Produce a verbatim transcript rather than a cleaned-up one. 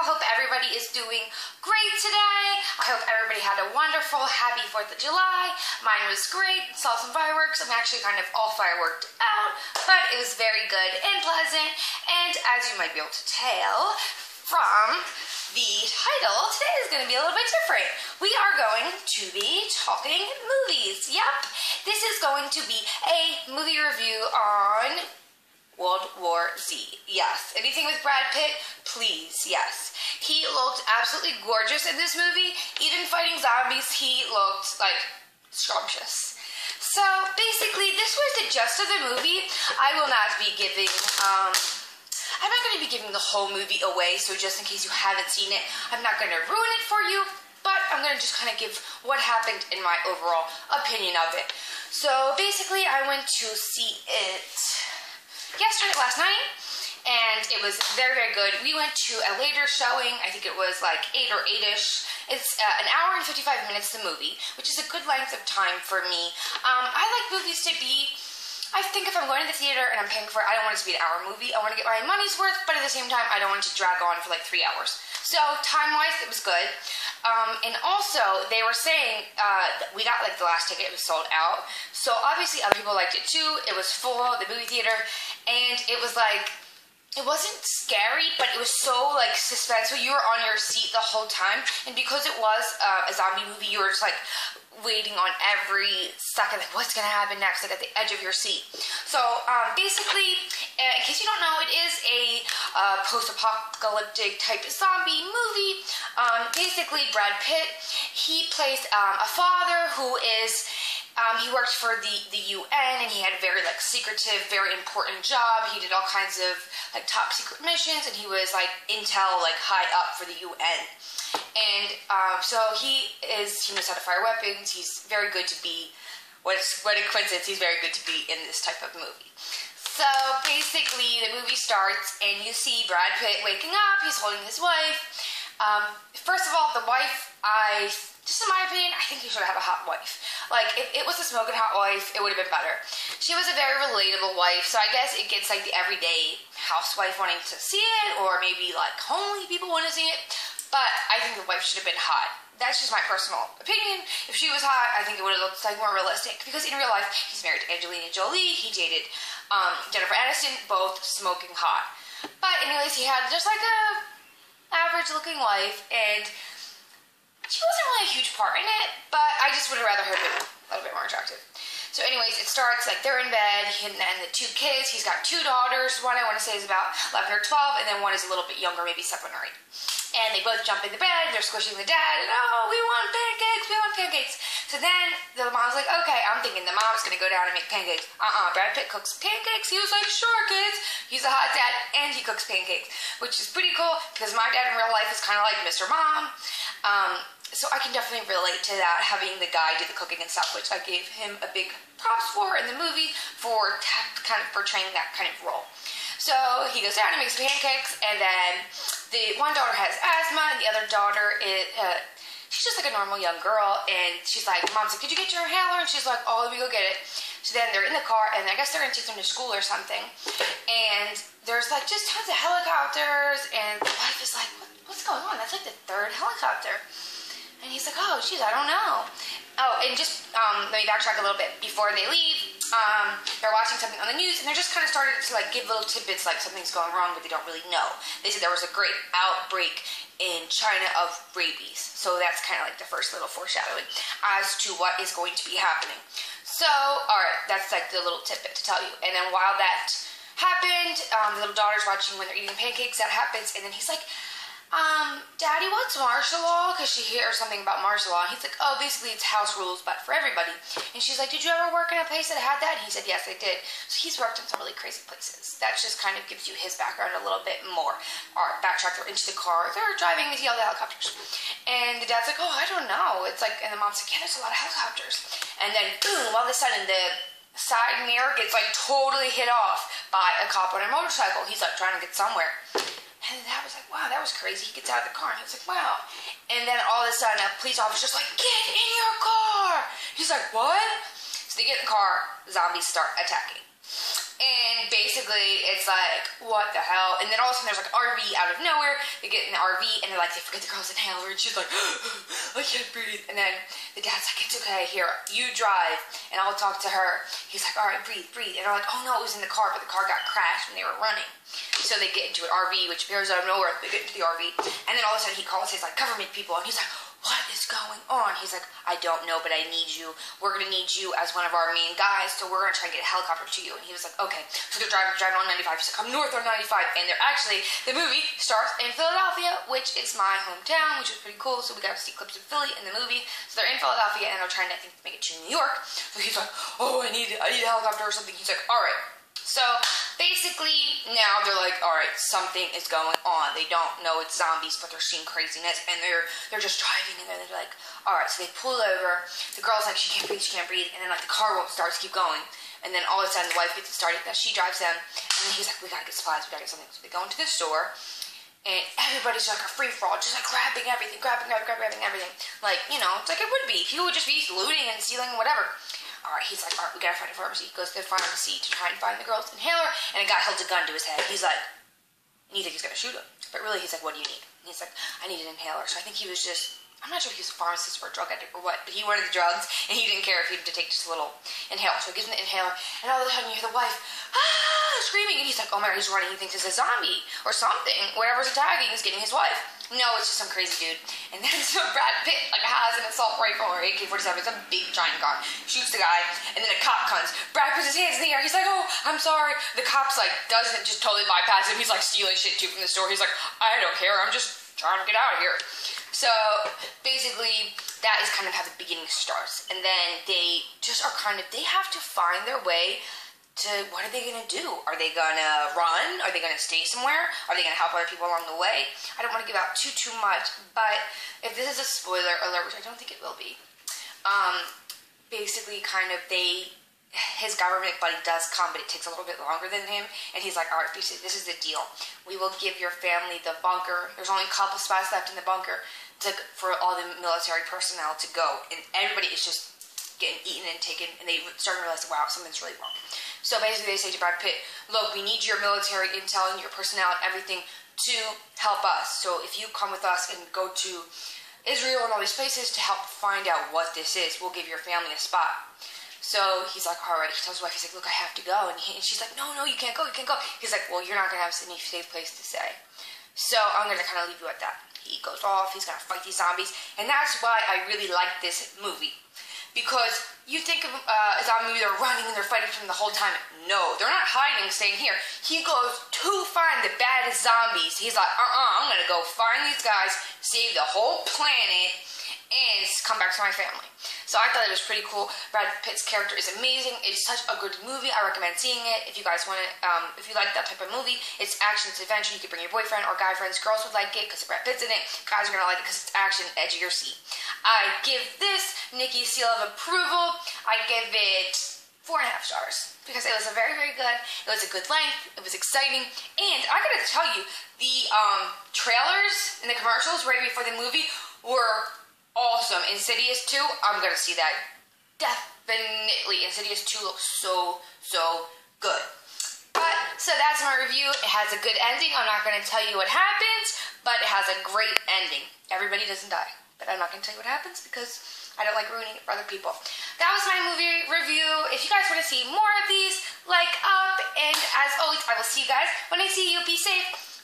hope everybody is doing great today. I hope everybody had a wonderful, happy fourth of July. Mine was great. Saw some fireworks. I'm actually kind of all fireworked out, but it was very good and pleasant. And as you might be able to tell from the title, today is going to be a little bit different. We are going to be talking movies. Yep, this is going to be a movie review on World War Z. Yes. Anything with Brad Pitt? Please, yes. He looked absolutely gorgeous in this movie. Even fighting zombies, he looked, like, scrumptious. So, basically, this was the gist of the movie. I will not be giving, um... I'm not going to be giving the whole movie away, so just in case you haven't seen it, I'm not going to ruin it for you, but I'm going to just kind of give what happened in my overall opinion of it. So, basically, I went to see it yesterday, last night, and it was very, very good. We went to a later showing. I think it was like eight or eight-ish. It's uh, an hour and fifty-five minutes, the movie, which is a good length of time for me. Um, I like movies to be, I think if I'm going to the theater and I'm paying for it, I don't want it to be an hour movie. I want to get my money's worth, but at the same time, I don't want it to drag on for like three hours. So, time-wise, it was good. Um, and also, they were saying, uh, we got like the last ticket, it was sold out. So, obviously, other people liked it too. It was full, the movie theater. And it was like, it wasn't scary, but it was so like suspenseful. You were on your seat the whole time. And because it was uh, a zombie movie, you were just like waiting on every second, like what's going to happen next, like at the edge of your seat. So um, basically, uh, in case you don't know, it is a uh, post-apocalyptic type of zombie movie. Um, basically, Brad Pitt, he plays um, a father who is Um, he worked for the, the U N, and he had a very, like, secretive, very important job. He did all kinds of, like, top secret missions, and he was, like, intel, like, high up for the U N. And, um, so he is, he knows how to fire weapons. He's very good to be, what, what a coincidence, he's very good to be in this type of movie. So, basically, the movie starts, and you see Brad Pitt waking up, he's holding his wife. Um, first of all, the wife, I, just in my opinion, I think he should have a hot wife. Like, if it was a smoking hot wife, it would have been better. She was a very relatable wife, so I guess it gets, like, the everyday housewife wanting to see it, or maybe, like, homely people want to see it, but I think the wife should have been hot. That's just my personal opinion. If she was hot, I think it would have looked, like, more realistic, because in real life, he's married to Angelina Jolie, he dated um, Jennifer Aniston, both smoking hot. But anyways, he had just, like, a average-looking wife, and she wasn't really a huge part in it, but I just would have rather her been a little bit more attractive. So anyways, it starts, like, they're in bed, and then the two kids, he's got two daughters, one I want to say is about eleven or twelve, and then one is a little bit younger, maybe seven or eight. And they both jump in the bed, they're squishing the dad, and oh, we want pancakes, we want pancakes. So then, the mom's like, okay, I'm thinking the mom's gonna go down and make pancakes. Uh-uh, Brad Pitt cooks pancakes. He was like, sure, kids. He's a hot dad, and he cooks pancakes, which is pretty cool, because my dad in real life is kind of like Mister Mom. Um, so I can definitely relate to that, having the guy do the cooking and stuff, which I gave him a big props for in the movie, for kind of portraying that kind of role. So he goes down and makes pancakes, and then the one daughter has asthma, and the other daughter is, uh, she's just like a normal young girl, and she's like, Mom's like, did you get your inhaler? And she's like, oh, let me go get it. So then they're in the car, and I guess they're going to take them to school or something, and there's like just tons of helicopters, and the wife is like, what, what's going on? That's like the third helicopter. And he's like, oh, geez, I don't know. Oh, and just, um, let me backtrack a little bit. Before they leave, um, they're watching something on the news, and they're just kind of starting to, like, give little tidbits, like something's going wrong, but they don't really know. They said there was a great outbreak in China of rabies. So that's kind of like the first little foreshadowing as to what is going to be happening. So, alright, that's like the little tidbit to tell you. And then while that happened, um, the little daughter's watching when they're eating pancakes, that happens, and then he's like, Um, Daddy, what's martial law? Because she hears something about martial law. And he's like, oh, basically it's house rules, but for everybody. And she's like, did you ever work in a place that had that? And he said, yes, I did. So he's worked in some really crazy places. That just kind of gives you his background a little bit more. Alright, backtrack, they're into the car. They're driving, they see all the helicopters. And the dad's like, oh, I don't know. It's like, and the mom's like, yeah, there's a lot of helicopters. And then, boom, all of a sudden, the side mirror gets, like, totally hit off by a cop on a motorcycle. He's, like, trying to get somewhere. And that was like, wow, that was crazy. He gets out of the car, and he was like, wow. And then all of a sudden, a police officer's like, get in your car. He's like, what? So they get in the car, zombies start attacking. And basically, it's like, what the hell? And then all of a sudden, there's like R V out of nowhere. They get in the R V, and they're like, they forget the girl's inhaler, and she's like, I can't breathe. And then the dad's like, it's okay, here, you drive, and I'll talk to her. He's like, all right, breathe, breathe. And they're like, oh no, it was in the car, but the car got crashed when they were running. So they get into an R V, which appears out of nowhere. They get into the R V, and then all of a sudden, he calls his like government people, and he's like, what is going on? He's like, I don't know, but I need you. We're going to need you as one of our main guys, so we're going to try and get a helicopter to you. And he was like, okay. So they're driving, driving on ninety-five. He's like, I'm north on ninety-five. And they're actually, the movie starts in Philadelphia, which is my hometown, which is pretty cool. So we got to see clips of Philly in the movie. So they're in Philadelphia, and they're trying to, I think, make it to New York. So he's like, oh, I need, I need a helicopter or something. He's like, all right. So basically now they're like, all right, something is going on. They don't know it's zombies, but they're seeing craziness, and they're they're just driving, and they're like, all right. So they pull over. The girl's like, she can't breathe, she can't breathe, and then like the car won't start to keep going, and then all of a sudden the wife gets it started. Now she drives them, and then he's like, we gotta get supplies, we gotta get something. So they go into the store, and everybody's like a free for all, just like grabbing everything, grabbing, grabbing, grabbing everything, like you know, it's like it would be. He would just be looting and stealing whatever. Alright, he's like, alright, we gotta find a pharmacy. He goes to the pharmacy to try and find the girl's inhaler, and a guy holds a gun to his head. He's like, and you think he's gonna shoot him. But really, he's like, what do you need? And he's like, I need an inhaler. So I think he was just, I'm not sure if he was a pharmacist or a drug addict or what, but he wanted the drugs, and he didn't care if he had to take just a little inhaler. So he gives him the inhaler, and all of a sudden you hear the wife, ah, screaming, and he's like, oh my god, he's running. He thinks it's a zombie or something. Whatever's attacking is getting his wife. No, it's just some crazy dude. And then so Brad Pitt like has an assault rifle or A K forty-seven, some big giant gun, shoots the guy, and then a cop comes. Brad puts his hands in the air. He's like, oh, I'm sorry. The cop's like doesn't just totally bypass him. He's like stealing shit too from the store. He's like, I don't care. I'm just trying to get out of here. So basically, that is kind of how the beginning starts. And then they just are kind of, they have to find their way to, what are they going to do? Are they going to run? Are they going to stay somewhere? Are they going to help other people along the way? I don't want to give out too, too much, but if this is a spoiler alert, which I don't think it will be, um, basically kind of they, his government buddy does come, but it takes a little bit longer than him, and he's like, all right, basically, this is the deal. We will give your family the bunker. There's only a couple spots left in the bunker to, for all the military personnel to go, and everybody is just getting eaten and taken, and they start to realize, wow, something's really wrong. So basically, they say to Brad Pitt, look, we need your military intel and your personnel and everything to help us. So if you come with us and go to Israel and all these places to help find out what this is, we'll give your family a spot. So he's like, all right. He tells his wife, he's like, look, I have to go. And, he, and she's like, no, no, you can't go, you can't go. He's like, well, you're not going to have any safe place to stay. So I'm going to kind of leave you at that. He goes off, he's going to fight these zombies. And that's why I really like this movie. Because you think of uh, a zombie movie, they're running and they're fighting from the whole time. No, they're not hiding, staying here. He goes to find the baddest zombies. He's like, uh-uh, I'm going to go find these guys, save the whole planet, and come back to my family. So I thought it was pretty cool. Brad Pitt's character is amazing. It's such a good movie. I recommend seeing it. If you guys want to, um, if you like that type of movie, it's action, it's adventure. You can bring your boyfriend or guy friends. Girls would like it because Brad Pitt's in it. Guys are going to like it because it's action, edge of your seat. I give this Nikki seal of approval. I give it four and a half stars because it was a very, very good. It was a good length. It was exciting. And I got to tell you, the um, trailers and the commercials right before the movie were awesome. Insidious two, I'm going to see that. Definitely. Insidious two looks so, so good. But, so that's my review. It has a good ending. I'm not going to tell you what happens, but it has a great ending. Everybody doesn't die. But I'm not going to tell you what happens because I don't like ruining it for other people. That was my movie review. If you guys want to see more of these, like up. And as always, I will see you guys when I see you. Be safe.